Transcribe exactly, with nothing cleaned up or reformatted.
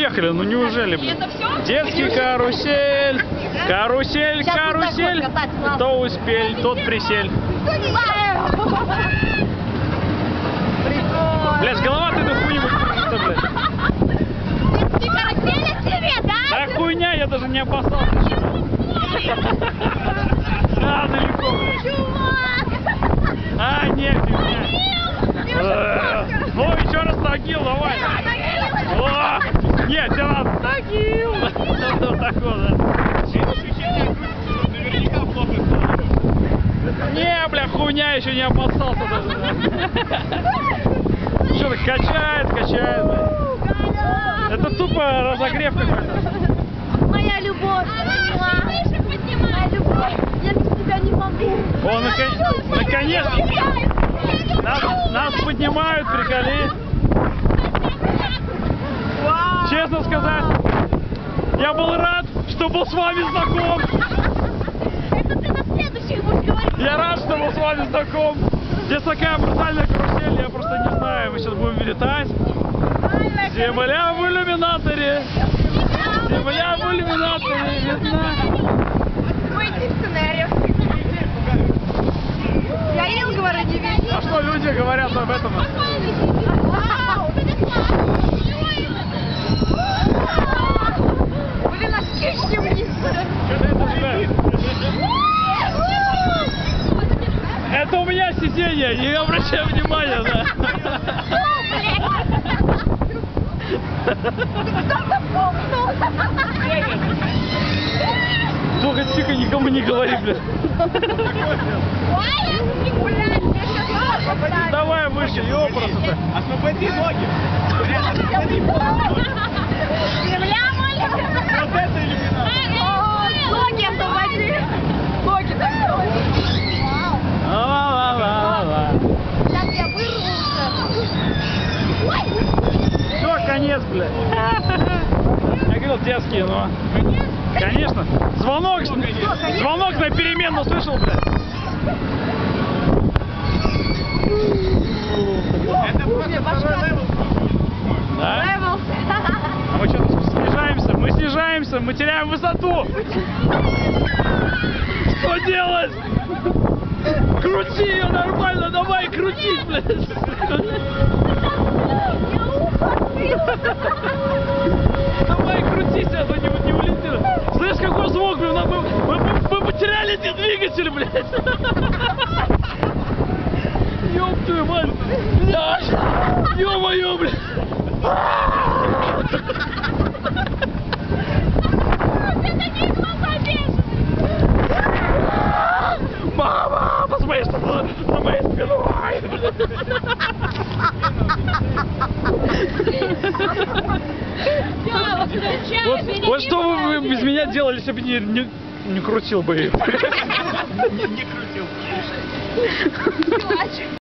поехали, ну неужели, блин? Детский карусель, карусель, карусель. Кто успел, тот присель. Блядь, голова ты на хуйню крутится, блядь. Да хуйня, я даже не опасался. А, далеко, блядь. А, нет, фигня. Ну, еще раз Тагил, давай. О, нет, тебе надо Тагил. Вот так вот, да. Не, бля, хуйня, еще не опасался даже. Что-то качает, качает, бля. Это тупо разогрев какой-то. Моя любовь. Моя любовь. Я без тебя не могу. О, наконец-то. Нас, нас поднимают, приколи. Честно сказать, я был рад, что был с вами знаком. Это ты на следующих будешь говорить. Я рад, что был с вами знаком. Здесь такая брутальная карусель, я просто не знаю. Мы сейчас будем летать. Земля в иллюминаторе. Земля в иллюминаторе видна. Выйти в сценарию. Я ел, говорю, не видел. А что люди говорят об этом? Блин, аж кишки вниз. Что-то это же... Это у меня сиденье, не обращай внимания, да. Кто-то пукнул. Только тихо, никому не говори, блядь. Давай выше, ёпрст. Освободи ноги. Земля маленькая. Вот это иллюминатор. Ноги освободи. Ноги освободи. Ла-ла-ла-ла-ла. Сейчас я вырвался. Все, конец, блядь. Я говорил, детские, но... Конечно. Звонок, звонок на перемену слышал, блядь. Это просто второй левел. Да? А мы что-то снижаемся, мы снижаемся, мы теряем высоту. Что делать? Крути ее нормально, давай крутить, блядь. Давай крутись, а то не, не улетело. Слышь, какой звук, блин, мы, мы, мы потеряли эти двигатели, блядь. Ёб твою мать, блядь. Ё-моё, блядь. Мама, посмотри, что было за моей спиной. Вот, вот что вы без меня делали, если бы не, не, не крутил бы. Не крутил.